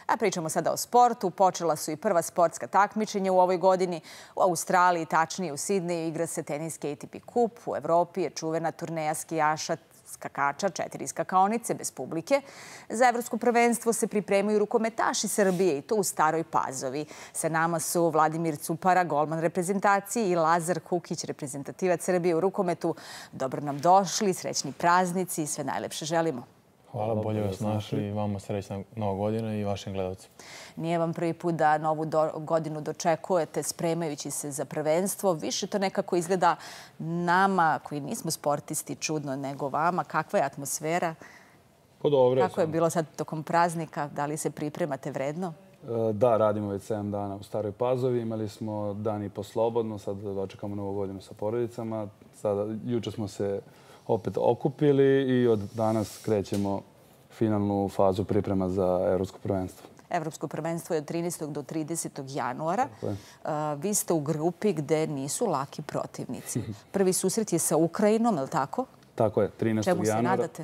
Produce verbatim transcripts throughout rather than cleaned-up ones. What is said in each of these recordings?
A pričamo sada o sportu. Počela su i prva sportska takmičenja u ovoj godini. U Australiji, tačnije u Sidneju, igra se teniski A T P kup. U Evropi je čuvena turneja skijaša skakača, četiri skakaonice bez publike. Za evropsko prvenstvo se pripremaju rukometaši Srbije i to u Staroj Pazovi. Sa nama su Vladimir Cupara, golman reprezentacije, i Lazar Kukić, reprezentativac Srbije u rukometu. Dobro nam došli, srećni praznici i sve najlepše želimo. Hvala, bolje vas našli i vama srećna nova godina i vašim gledalcima. Nije vam prvi put da novu godinu dočekujete spremajući se za prvenstvo. Više to nekako izgleda nama koji nismo sportisti čudno nego vama. Kakva je atmosfera? Pa dobro. Kako je bilo sad tokom praznika? Da li se pripremate vredno? Da, radimo već sedam dana u Staroj Pazovi. Imali smo dan i po slobodno. Sad dočekamo novu godinu sa porodicama. Sada, juče smo se opet okupili i od danas krećemo finalnu fazu priprema za evropsko prvenstvo. Evropsko prvenstvo je od trinaestog do tridesetog januara. Vi ste u grupi gde nisu laki protivnici. Prvi susret je sa Ukrajinom, je li tako? Tako je, trinaestog januara. Čemu se nadate?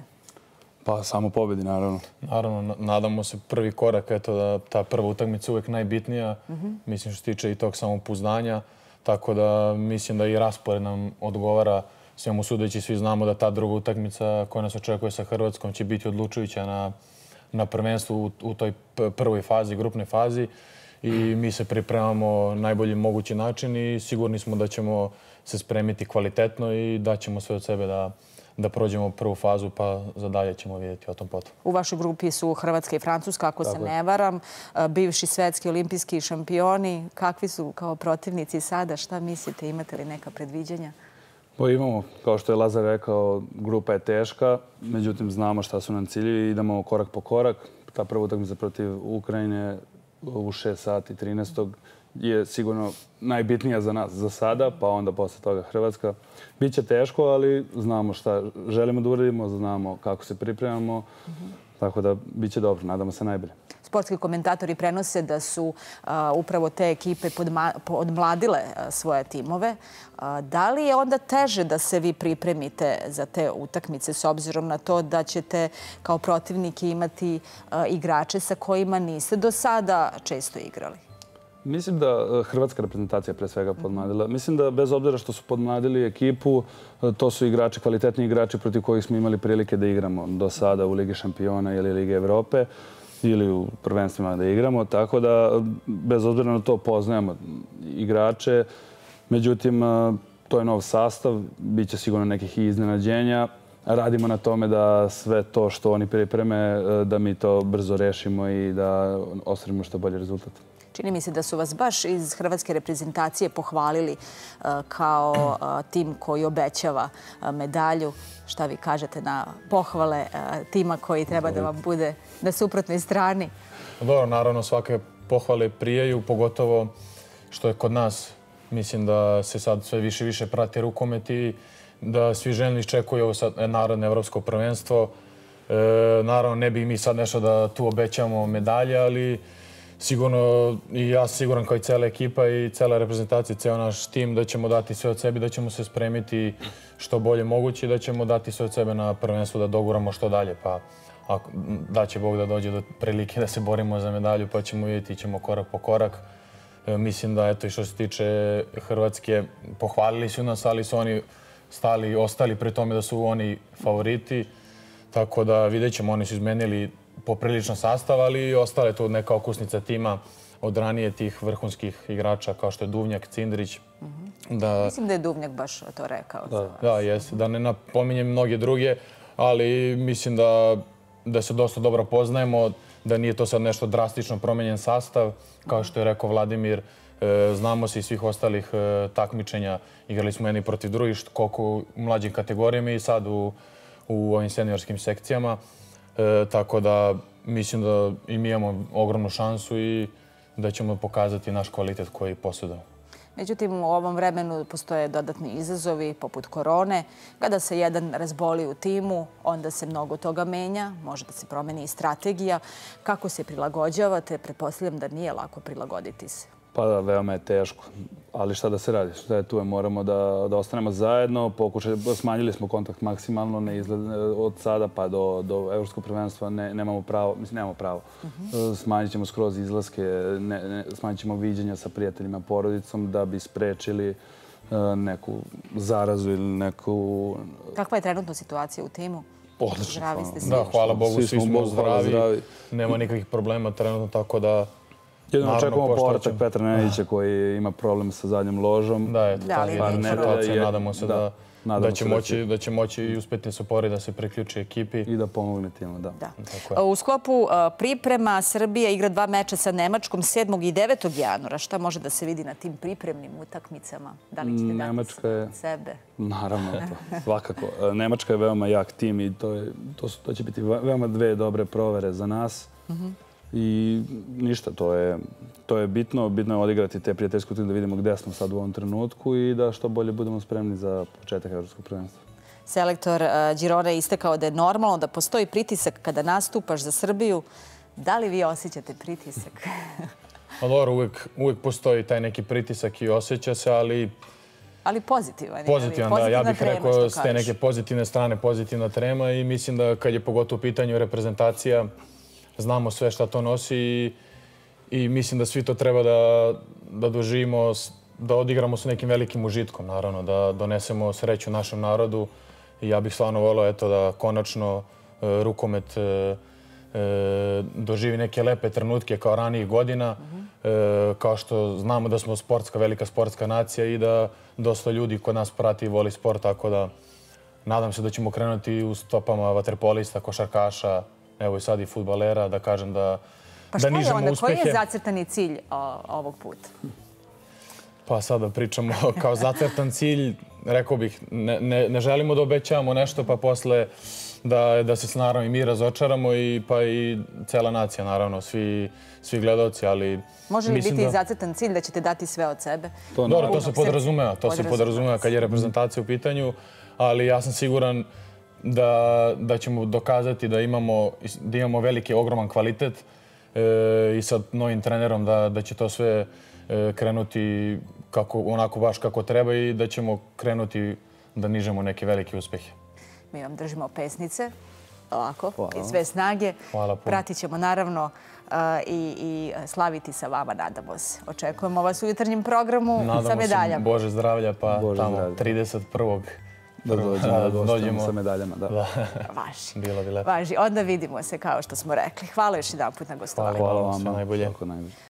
Pa samo pobjedi, naravno. Naravno, nadamo se prvi korak, eto da ta prva utakmica uvek najbitnija. Mislim što se tiče i tog samopouzdanja. Tako da mislim da i raspored nam odgovara. Svemu sudeći, svi znamo da ta druga utakmica koja nas očekuje sa Hrvatskom će biti odlučujuća na, na prvenstvu u, u toj prvoj fazi, grupnoj fazi. I mi se pripremamo najbolji mogući način i sigurni smo da ćemo se spremiti kvalitetno i da ćemo sve od sebe da, da prođemo prvu fazu, pa za dalje ćemo vidjeti o tom potom. U vašoj grupi su Hrvatska i Francuska, ako Tako se je. ne varam. Bivši svetski olimpijski šampioni. Kakvi su kao protivnici sada? Šta mislite? Imate li neka predviđanja? Pa imamo, kao što je Lazar rekao, grupa je teška, međutim znamo šta su nam ciljevi i idemo korak po korak. Ta prva utakmica protiv Ukrajine u šest sati trinaestog je sigurno najbitnija za nas za sada, pa onda posle toga Hrvatska. Biće teško, ali znamo šta želimo da uradimo, znamo kako se pripremamo, tako da biće dobro, nadamo se najbolje. Sportski komentatori prenose da su upravo te ekipe odmladile svoje timove. Da li je onda teže da se vi pripremite za te utakmice s obzirom na to da ćete kao protivniki imati igrače sa kojima niste do sada često igrali? Mislim da hrvatska reprezentacija pre svega podmladila. Mislim da bez obzira što su podmladili ekipu, to su igrači, kvalitetni igrači protiv kojih smo imali prilike da igramo do sada u Ligi šampiona ili Lige Evrope ili u prvenstvima da igramo. Tako da, bez obzira na to, poznajemo igrače. Međutim, to je nov sastav, bit će sigurno nekih iznenađenja. Radimo na tome da sve to što oni pripreme, da mi to brzo rešimo i da ostvarimo što bolji rezultat. Čini mi se da su vas baš iz hrvatske reprezentacije pohvalili kao tim koji obećava medalju. Šta vi kažete na pohvale tima koji treba da vam bude na suprotnoj strani? Dobro, naravno svake pohvale prijaju, pogotovo što je kod nas. Mislim da se sad sve više i više prati rukomet i da svi željni iščekuju ovo sad narodno evropsko prvenstvo. Naravno, ne bi mi sad nešto da tu obećamo medalje, ali sigurno i ja siguran kao i cela ekipa i cela reprezentacija, ceo naš tim da ćemo dati sve od sebe, da ćemo se spremiti što bolje moguće i da ćemo dati sve od sebe na prvenstvu da doguramo što dalje. Pa da će Bog da dođe do prilike da se borimo za medalju, pa ćemo vidjeti, ćemo korak po korak. Mislim da eto i što se tiče Hrvatske, pohvalili su nas, ali su oni stali i ostali pri tome da su oni favoriti. Tako da vidjet ćemo, oni su izmenili poprilično sastav, ali i ostale tu neka okusnica tima od ranije tih vrhunskih igrača kao što je Duvnjak, Cindrić. Mislim da je Duvnjak baš to rekao. Da, jeste. Da ne napominjem mnoge druge, ali mislim da se dosta dobro poznajemo, da nije to sad nešto drastično promenjen sastav. Kao što je rekao Vladimir, znamo se i svih ostalih takmičenja. Igrali smo jedni protiv drugih, koliko u mlađim kategorijama i sad u ovim seniorskim sekcijama. Tako da mislim da i mi imamo ogromnu šansu i da ćemo pokazati naš kvalitet koji posjedamo. Međutim, u ovom vremenu postoje dodatni izazovi poput korone. Kada se jedan razboli u timu, onda se mnogo toga menja. Može da se promeni i strategija. Kako se prilagođavate? Pretpostavljam da nije lako prilagoditi se. Pa da, veoma je teško. Ali šta da se radi? Šta je tu? Moramo da, da ostanemo zajedno. Pokušaj, smanjili smo kontakt maksimalno, ne izgled, od sada pa do, do evropskog prvenstva ne, nemamo pravo, mislim, nemamo pravo. Uh -huh. Smanjit ćemo skroz izlaske, ne, ne, smanjit ćemo viđenja sa prijateljima, porodicom da bi sprečili uh, neku zarazu ili neku... Kakva je trenutno situacija u timu? Odlično. Zdravi ste svi. Da, hvala Bogu, svi, svi smo Bogu, zdravi. zdravi. Nema nikakvih problema trenutno, tako da... Jedno očekujemo povratak Petra Nenadića koji ima problem sa zadnjom ložom. Da, eto, ta jedna situacija. Nadamo se da, da, da, će moći, da će moći i uspjeti se pori da se priključi ekipi. I da pomogne timu, da. da. U sklopu priprema Srbija igra dva meča sa Nemačkom sedmog i devetog januara. Šta može da se vidi na tim pripremnim utakmicama? Da li ćete Nemačka je, dati sebe? Naravno, to, svakako. Nemačka je veoma jak tim i to, je, to, su, to će biti veoma dve dobre provere za nas. Uh -huh. I ništa, to je, to je bitno. Bitno je odigrati te prijateljske utakmice da vidimo gdje smo sad u ovom trenutku i da što bolje budemo spremni za početak evropskog prvenstva. Selektor Girona je istakao da je normalno da postoji pritisak kada nastupaš za Srbiju. Da li vi osjećate pritisak? Pa dobro, uvijek, uvijek postoji taj neki pritisak i osjeća se, ali... Ali pozitivan. Pozitivan, da. Ja bih rekao s te neke pozitivne strane, pozitivna trema i mislim da kad je pogotovo u pitanju reprezentacija, znamo sve šta to nosi i, i mislim da svi to treba da, da doživimo, da odigramo s nekim velikim užitkom, naravno, da donesemo sreću našem narodu. I ja bih stvarno volio eto, da konačno e, rukomet e, e, doživi neke lepe trenutke kao ranijih godina, e, kao što znamo da smo sportska, velika sportska nacija i da dosta ljudi kod nas prati i voli sport, tako da nadam se da ćemo krenuti u stopama vaterpolista, košarkaša, evo i sad i fudbalera, da kažem da, pa da nižemo onda, uspehe. Koji je zacrtani cilj o, ovog puta? Pa sada pričamo kao zacrtan cilj. Rekao bih, ne, ne, ne želimo da obećavamo nešto, pa posle da, da se naravno i mi razočaramo i pa i cela nacija, naravno, svi, svi gledalci, ali... Može li biti da... zacrtan cilj da ćete dati sve od sebe? To, Dobro, to se podrazumeva, to se podrazumeva kad je reprezentacija u pitanju, ali ja sam siguran da, da ćemo dokazati da imamo, da imamo veliki, ogroman kvalitet e, i sa novim trenerom da, da će to sve e, krenuti kako, onako baš kako treba i da ćemo krenuti da nižemo neke velike uspehe. Mi vam držimo pesnice, ovako, Hvala. I sve snage. Hvala puno. Pratit ćemo naravno uh, i, i slaviti sa vama, nadamo se. Očekujemo vas u jutarnjem programu nadamo sa medaljama. Se, Bože zdravlja, pa Bože tamo zdravlja. trideset prvog Da dođemo, da dođemo sa medaljama. Da. Da. Važi. Bilo bi lepo. Važi. Onda vidimo se kao što smo rekli. Hvala još jedan put na gostovanju. Hvala, Hvala vam, sve vam. najbolje. Najbolje.